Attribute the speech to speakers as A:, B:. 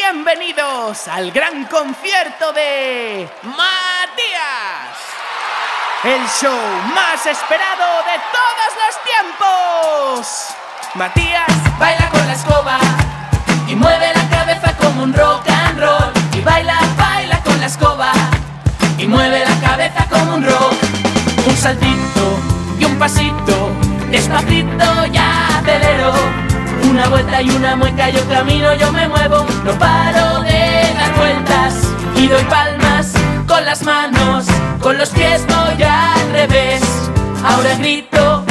A: Bienvenidos al gran concierto de Matías, el show más esperado de todos los tiempos. Matías
B: baila con la escoba y mueve la cabeza como un rock and roll. Y baila, baila con la escoba y mueve la cabeza como un rock. Un saltito y un pasito, despacito ya acelero. Una vuelta y una mueca, yo camino, yo me muevo. No paro de dar vueltas y doy palmas con las manos, con los pies voy al revés. Ahora grito